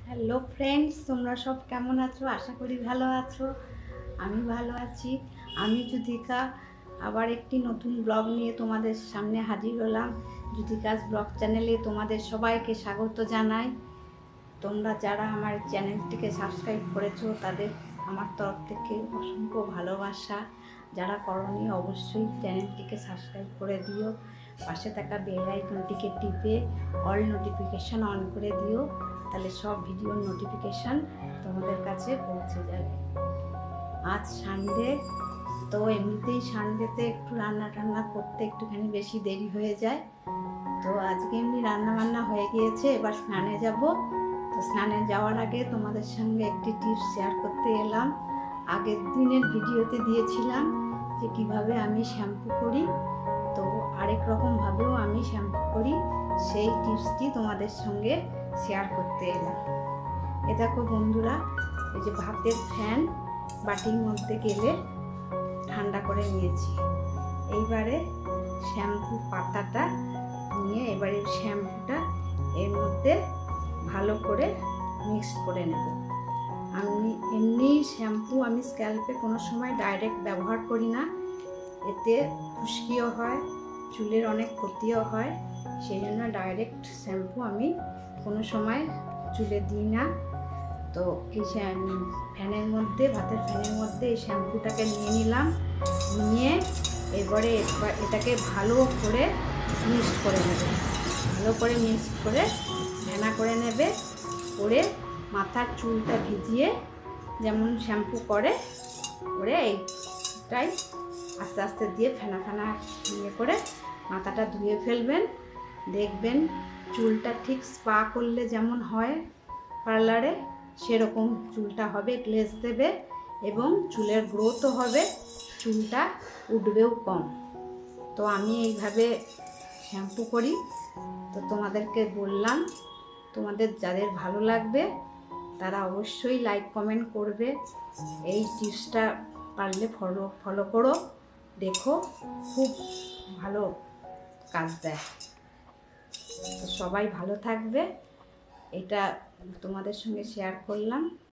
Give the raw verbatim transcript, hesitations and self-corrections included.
Hello friends, তোমরা সব কেমন আছো? আশা করি ভালো আছো। আমি ভালো আছি। আমি যুথিকা আবার একটি নতুন ব্লগ নিয়ে তোমাদের সামনে হাজির হলাম। যুথিকাস ব্লগ চ্যানেলে তোমাদের সবাইকে স্বাগত জানাই। তোমরা যারা আমার চ্যানেলটিকে সাবস্ক্রাইব করেছো তাদের আমার তরফ থেকে অসংখ্য ভালোবাসা। যারা করনি অবশ্যই চ্যানেলটিকে সাবস্ক্রাইব করে দিও। পাশে থাকা বেল আইকনটিকে টিপে অল নোটিফিকেশান অন করে দিও, তাহলে সব ভিডিওর নোটিফিকেশান তোমাদের কাছে পৌঁছে যাবে। আজ সানডে, তো এমনিতেই সানডেতে একটু রান্না টান্না করতে একটুখানি বেশি দেরি হয়ে যায়। তো আজকে এমনি রান্না বান্না হয়ে গিয়েছে, এবার স্নানে যাব। তো স্নানে যাওয়ার আগে তোমাদের সঙ্গে একটি টিপস শেয়ার করতে এলাম। আগের দিনের ভিডিওতে দিয়েছিলাম যে কিভাবে আমি শ্যাম্পু করি, তো আরেক রকমভাবেও আমি শ্যাম্পু করি, সেই টিপসটি তোমাদের সঙ্গে শেয়ার করতে এলাম। এ দেখো বন্ধুরা, এই যে ভাতের ফ্যান বাটির মধ্যে গেলে ঠান্ডা করে নিয়েছি। এইবারে শ্যাম্পু পাতাটা নিয়ে এবারে শ্যাম্পুটা এর মধ্যে ভালো করে মিক্স করে নেব। আমি এমনি শ্যাম্পু আমি স্ক্যাল্পে কোনো সময় ডাইরেক্ট ব্যবহার করি না, এতে খুশকিও হয়, চুলের অনেক ক্ষতিও হয়। সেই জন্য ডাইরেক্ট শ্যাম্পু আমি কোনো সময় চুলে দিই না। তো এই ফ্যানের মধ্যে ভাতের ফ্যানের মধ্যে এই শ্যাম্পুটাকে নিয়ে নিলাম, নিয়ে এবারে এটাকে ভালো করে মিক্স করে নেবে। ভালো করে মিক্স করে ফেনা করে নেবে, করে মাথার চুলটা ভিজিয়ে যেমন শ্যাম্পু করে করে এইটাই আস্তে আস্তে দিয়ে ফেনা ফেনা ইয়ে করে মাথাটা ধুয়ে ফেলবেন। দেখবেন চুলটা ঠিক স্পা করলে যেমন হয় পার্লারে, সেরকম চুলটা হবে, গ্লেজ দেবে এবং চুলের গ্রোথও হবে, চুলটা উঠবেও কম। তো আমি এইভাবে শ্যাম্পু করি, তো তোমাদেরকে বললাম। তোমাদের যাদের ভালো লাগবে তারা অবশ্যই লাইক কমেন্ট করবে। এই টিপসটা পারলে ফলো ফলো করো, দেখো খুব ভালো কাজ দেয়। তো সবাই ভালো থাকবে, এটা তোমাদের সঙ্গে শেয়ার করলাম।